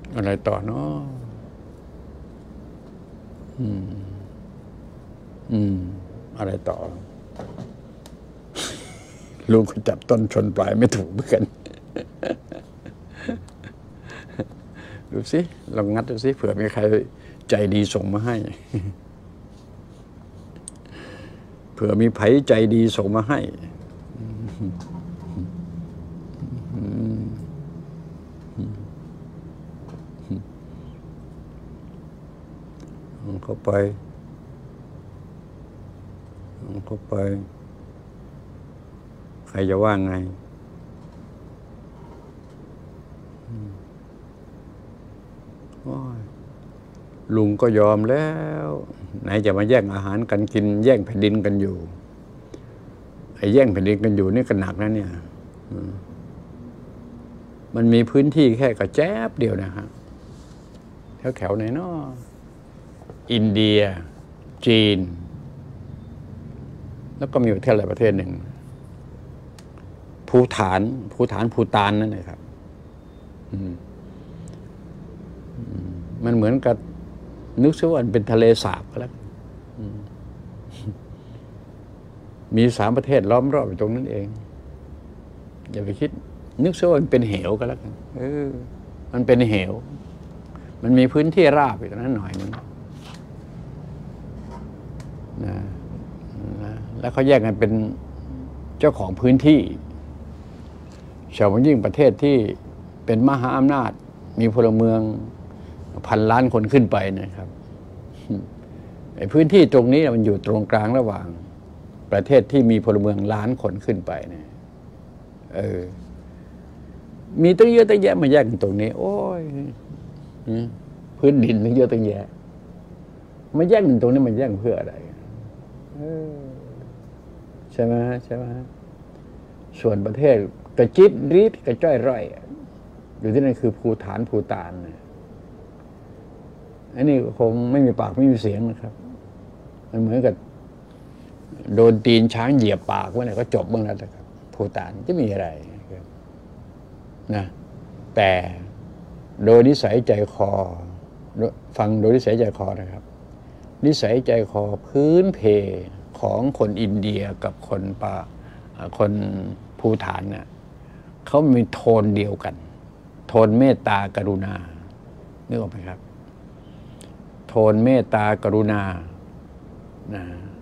อะไรต่อเนาะอะไรต่อลุงก็จับต้นชนปลายไม่ถูกเหมือนกันดูสิลองงัดดูสิเผื่อมีใครใจดีส่งมาให้เผื่อมีไผใจดีส่งมาให้เข้าไปใครจะว่าไงลุงก็ยอมแล้วไหนจะมาแย่งอาหารกันกินแย่งแผ่นดินกันอยู่ไอ้แย่งแผ่นดินกันอยู่นี่ก็หนักนะเนี่ยมันมีพื้นที่แค่กระแจ๊บเดียวนะฮะแถวไหนเนาะอินเดียจีนแล้วก็มีประเทศอะไรประเทศหนึ่งภูฏานนั่นเลยครับมันเหมือนกับนึกซะว่าเป็นทะเลสาบก็แล้วมี3 ประเทศล้อมรอบอยู่ตรงนั้นเองอย่าไปคิดนึกซะว่ามันเป็นเหวก็แล้วกันมันเป็นเหวมันมีพื้นที่ราบอยู่ตรงนั้นหน่อยนึงนะแล้วเขาแยกกันเป็นเจ้าของพื้นที่เฉพาะยิ่งประเทศที่เป็นมหาอำนาจมีพลเมือง1,000 ล้านคนขึ้นไปนะครับไอ้พื้นที่ตรงนี้มันอยู่ตรงกลางระหว่างประเทศที่มีพลเมือง1,000,000 คนขึ้นไปเนี่ยมีตั้งเยอะตั้งแยะมาแยกกันตรงนี้โอ้ยพื้นดินตั้งเยอะตั้งแยะมาแยกกันตรงนี้มันแยกเพื่ออะไรใช่ไหมส่วนประเทศกระจิบรีดกระจ้อยร่อยอยู่ที่นั่นคือภูฏานอันนี้คงไม่มีปากไม่มีเสียงนะครับมันเหมือนกับโดนตีนช้างเหยียบปากเมื่อไหร่ก็จบบ้างแล้วนะครับภูฏานจะมีอะไรนะแต่โดยนิสัยใจคอฟังโดยนิสัยใจคอนะครับนิสัยใจคอพื้นเพของคนอินเดียกับคนภูฏานเนี่ยเขามีโทนเดียวกันโทนเมตตากรุณานึกออกไหมครับโทนเมตตากรุณานะ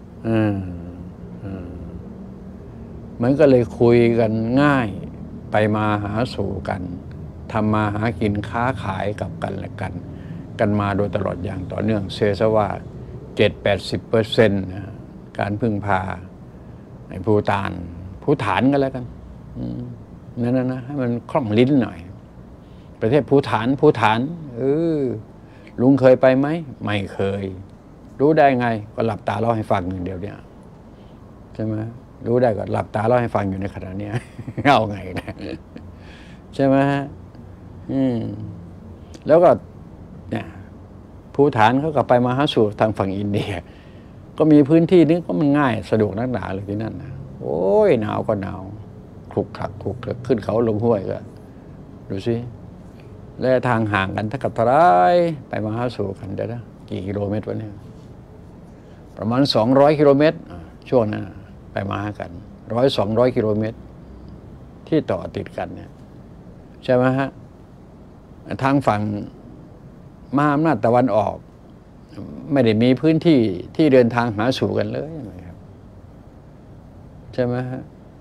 มันก็เลยคุยกันง่ายไปมาหาสู่กันทำมาหากินค้าขายกับกันและกันมาโดยตลอดอย่างต่อเนื่องเซซะว่า 70-80% นะการพึ่งพาในภูฏานก็แล้วกันนั่นนะให้มันคล่องลิ้นหน่อยประเทศภูฏานลุงเคยไปไหมไม่เคยรู้ได้ไงก็หลับตาเล่าให้ฟังอย่างเดียวเนี่ยใช่ไหมรู้ได้ก็หลับตาเล่าให้ฟังอยู่ในขณะนี้เอาไงนะใช่ไหมแล้วก็เนี่ยภูฏานเขาก็ไปมาหาสู่ทางฝั่งอินเดียก็มีพื้นที่นึงก็มันง่ายสะดวกนักหนาเลยที่นั่นนะโอ้ยหนาวก็หนาวคลุกคลักขึ้นเขาลงห้วยก็ดูสิและทางห่างกันถ้ากับทลายไปมาหาสู่กันได้นะกี่กิโลเมตรวะเนี่ยประมาณ200 กิโลเมตรช่วงนั้นไปมาหากัน100-200 กิโลเมตรที่ต่อติดกันเนี่ยใช่ไหมฮะทางฝั่งมหาอำนาจตะวันออกไม่ได้มีพื้นที่ที่เดินทางหาสู่กันเลยนะครับใช่ไหมฮะ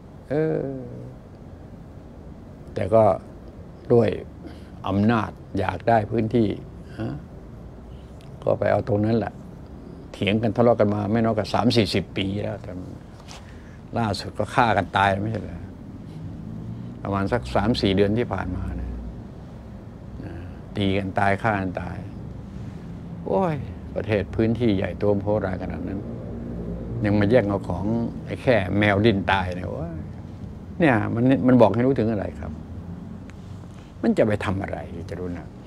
แต่ก็ด้วยอำนาจอยากได้พื้นที่ก็ไปเอาตรงนั้นแหละเถียงกันทะเลาะกันมาไม่น้อยกว่า30-40 ปีแล้วแต่ล่าสุดก็ฆ่ากันตายไม่ใช่เหรอประมาณสัก3-4 เดือนที่ผ่านมาเนี่ยตีกันตายฆ่ากันตายโอ้ยประเทศพื้นที่ใหญ่โตมโหฬารขนาดนั้นยังมาแย่งเอาของไอ้แค่แมวดิ้นตายเนี่ยมันบอกให้รู้ถึงอะไรครับมันจะไปทำอะไรจะรู้นะ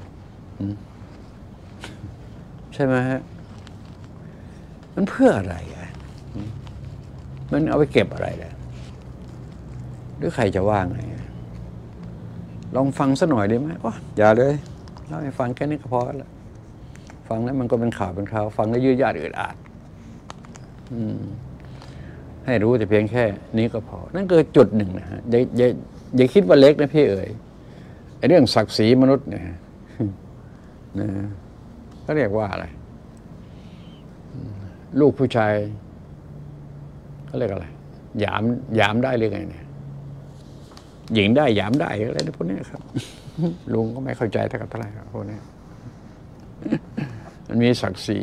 ใช่ไหมฮะมันเพื่ออะไรมันเอาไปเก็บอะไรล่ะหรือใครจะว่าไงลองฟังสักหน่อยได้ไหมอย่าเลยเล่าให้ฟังแค่นี้ก็พอแล้วฟังแล้วมันก็เป็นข่าวเป็นคราวฟังแล้วยืดยาดอึดอัดให้รู้แต่เพียงแค่นี้ก็พอนั่นคือจุดหนึ่งนะฮะอย่าคิดว่าเล็กนะพี่เอ๋ยเรื่องศักดิ์ศรีมนุษย์เนี่ยนะก็เรียกว่าอะไรลูกผู้ชายเขาเรียกอะไรหยามได้หรือไงเนี่ยหญิงได้หยามได้อะไรพวกนี้ครับลุงก็ไม่เข้าใจเท่าไหร่ครับพวกนี้มันมีศักดิ์ศรี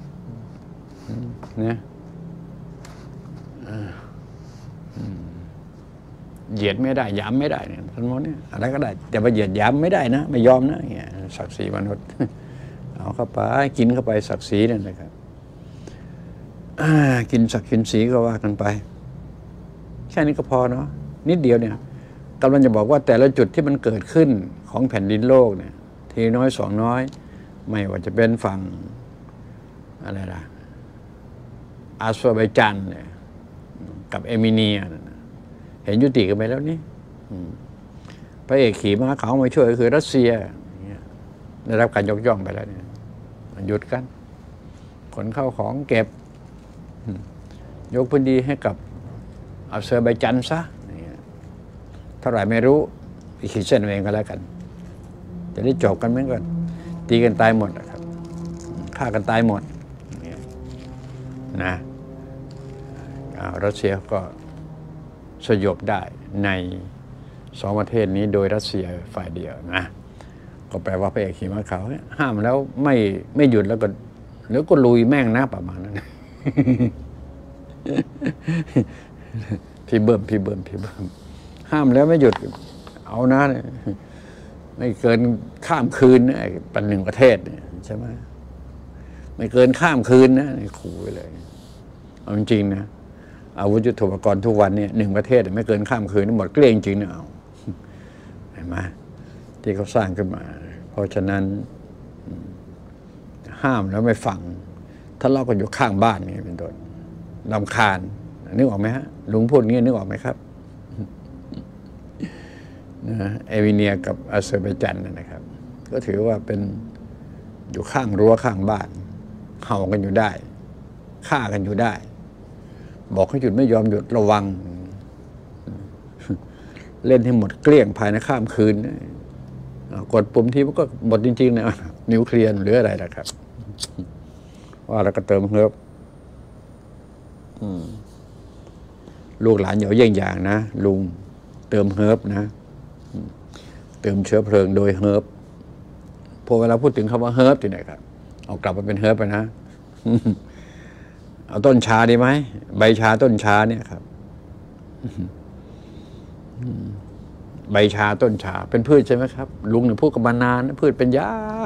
นะเหยียดไม่ได้หยามไม่ได้เนี่ยทั้งหมดเนี่ยอะไรก็ได้แต่มาเหยียดหยามไม่ได้นะไม่ยอมนะเนี่ยศักดิ์ศรีมนุษย์เอาเข้าไปกินเข้าไปศักดิ์ศรีนั่นเลยครับกินศักดิ์กินศรีก็ว่ากันไปแค่นี้ก็พอเนาะนิดเดียวเนี่ยกำลังจะบอกว่าแต่ละจุดที่มันเกิดขึ้นของแผ่นดินโลกเนี่ยทีน้อยสองน้อยไม่ว่าจะเป็นฝั่งอะไรล่ะอาเซอร์ไบจานเนี่ยกับเอมิเนียเห็นยุติกันไปแล้วนี่พระเอกขี่ม้าขาวมาช่วยก็คือรัสเซียได้รับการยกย่องไปแล้วเนี่ยหยุดกันขนเข้าของเก็บยกพื้นที่ให้กับอาเซอร์ไบจานซะเท่าไหร่ไม่รู้ไปขีดเส้นเองก็แล้วกันจะได้จบกันเหมือนกันตีกันตายหมดนะครับฆ่ากันตายหมดนะรัสเซียก็สยบได้ในสองประเทศนี้โดยรัสเซียฝ่ายเดียวนะก็แปลว่าพระเอกขี่ม้าขาวห้ามแล้วไม่หยุดแล้วก็ลุยแม่งนะประมาณนั้นพี่เบิ่มห้ามแล้วไม่หยุดเอานะไม่เกินข้ามคืนนะเป็นหนึ่งประเทศเนี่ยใช่ไหมไม่เกินข้ามคืนนะขู่ไปเลยเอาจริงๆนะอาวุธยุทโธปกรณ์ทุกวันเนี่ยหนึ่งประเทศไม่เกินข้ามคืนหมดเกลี้ยงจริงนะเอาเห็นไหมที่เขาสร้างขึ้นมาเพราะฉะนั้นห้ามแล้วไม่ฟังถ้าเราก็อยู่ข้างบ้านนี่เป็นต้นรำคาญนึกออกไหมฮะลุงพูดงี้นึกออกไหมครับเอวิเนียกับอาเซอร์ไบจานนะครับก็ถือว่าเป็นอยู่ข้างรั้วข้างบ้านเห่ากันอยู่ได้ฆ่ากันอยู่ได้บอกให้หยุดไม่ยอมหยุดระวังเล่นให้หมดเกลี้ยงภายในข้ามคืนกดปุ่มที่มันก็หมดจริงๆนะนิวเคลียร์หรืออะไรนะครับว่าแล้วก็เติมเฮิร์บลูกหลานอย่าเยี่ยงอย่างนะลุงเติมเฮิร์บนะเติมเชื้อเพลิงโดยเฮิร์บพอเวลาพูดถึงคำว่าเฮิร์บที่ไหนครับเอากลับมาเป็นเฮิร์บไปนะเอาต้นชาดีไหมใบชาต้นชาเนี่ยครับใบชาต้นชาเป็นพืชใช่ไหมครับลุงเนี่ยพูดกับมานานพืชเป็นยา